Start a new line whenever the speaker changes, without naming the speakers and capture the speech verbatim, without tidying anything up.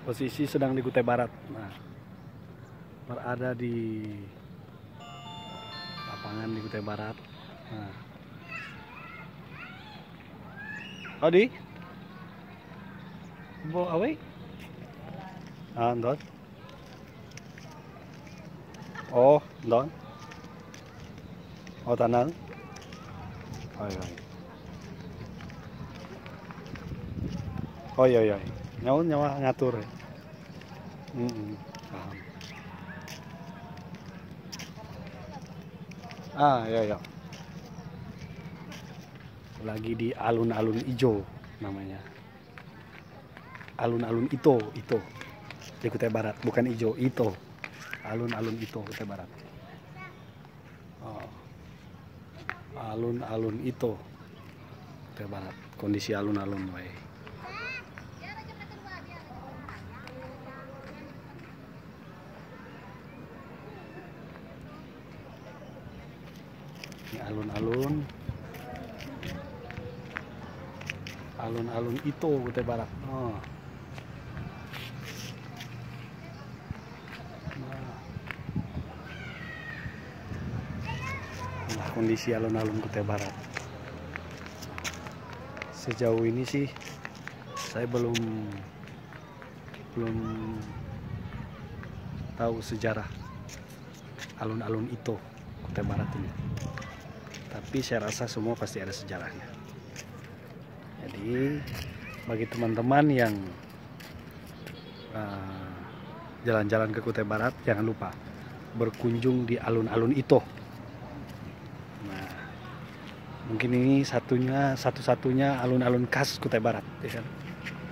Posisi sedang di Kutai Barat. Nah, berada di lapangan di Kutai Barat. Nah. Odi, bo awe, ah, don. Oh, don. Oh, tanang. Oi, oi. Oi, oi, oi. Nyawa nyawa ngatur. Mm -mm, paham. Ah, ya, ya. Lagi di alun-alun ijo namanya. Alun-alun Ito, Ito. Di Kutai Barat, bukan ijo, Ito. Alun-alun Ito, Kutai Barat. Oh. Alun-alun Ito, Kutai Barat. Kondisi alun-alun wae. Ini alun-alun. Alun-alun Ito, Kutai Barat. Oh. Nah, kondisi alun-alun Kutai Barat. Sejauh ini sih saya belum belum tahu sejarah alun-alun Ito, Kutai Barat ini. Tapi saya rasa semua pasti ada sejarahnya. Jadi bagi teman-teman yang jalan-jalan uh, ke Kutai Barat, jangan lupa berkunjung di alun-alun Ito. Nah, mungkin ini satunya satu-satunya alun-alun khas Kutai Barat, ya kan?